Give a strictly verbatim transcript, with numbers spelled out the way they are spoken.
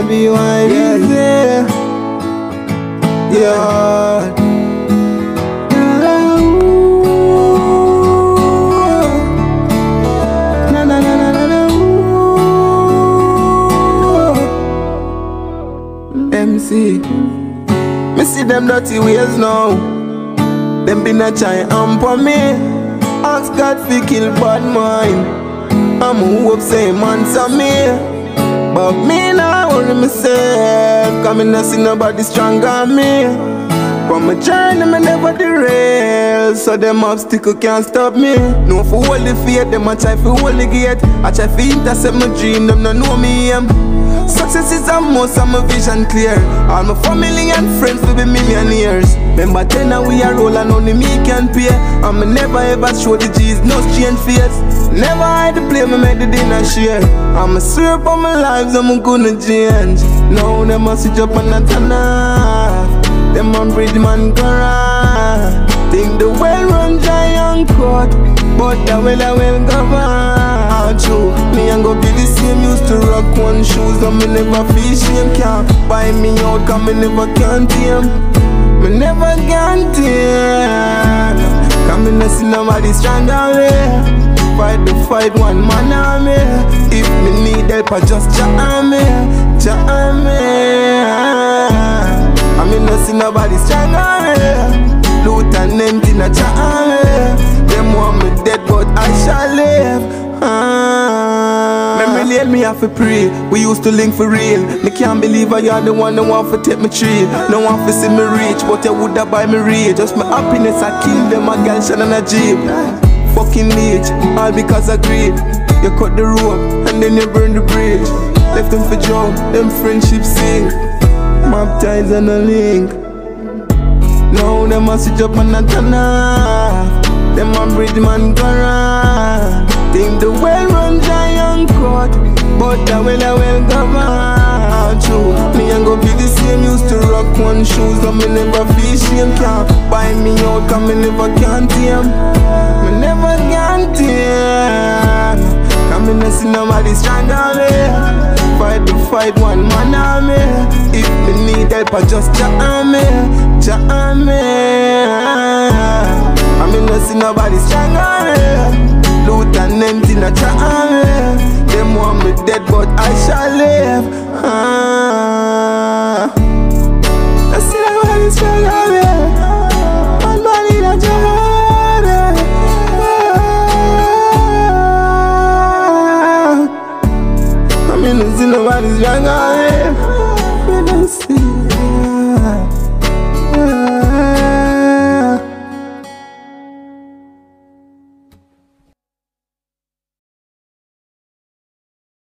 jvybz. Yeah. Na na na na na na. M C. Me see them dirty ways now. Them been a try amp on me. Ask God fi kill bad mind. I'm hope say man saw me, but me nah worry myself. Cause me nah see nobody stronger than me. From my journey me never derail, so them obstacle can't stop me. No for hold the faith, them a try fi hold the gate. I try fi intercept my dream, them no know me aim. Success is a must and my vision clear. All my family and friends will be millionaires. Remember ten and we are roll and only me can pay. And me never ever show the G's, no strange face. Never hide the play, me make the dinner share. I'm a swear on my lives, I'm gonna change. Now them a switch up and a turn off. Them a bridge man corral. Think the well run giant court, but the well I will govern. True, me and go be the same. Used to rock one shoes, but me never feel shame. Can't buy me out, cause me never can tame. Me never can tame. Cause me not see nobody stronger way. Fight the fight, one man army. If me need help, I just jam me, jam me. I me not see nobody stronger way. Loot and empty, not jam me. Them want me dead, but I shall live. Ah. Memory lane, me have to pray. We used to link for real. Me can't believe I you're the one that want to take me tree. No one to see me reach, but you woulda buy me reach. Just my happiness, I kill them, a girl shine on a jeep. Fucking leech, all because I greed. You cut the rope, and then you burn the bridge. Left them for job, them friendships sink. Map ties and a link. Now them a switch up and a turn off. Them a bridge man corral. Think the well run giant court, but the well I will govern. True, me and go be the same. Used to rock one shoes, but me never feel shame. Can't buy me out, cause me never can tame. Me never can tame. Cause me not see nobody stronger me. Fight the fight, one man army. If me need help, I just jam me, jam me. I me not see nobody stronger me. Loot and empty, not jam me. Them want me dead, but I shall live. Ah. I see nobody stronger me. One body not jam me. I me not see nobody stronger me.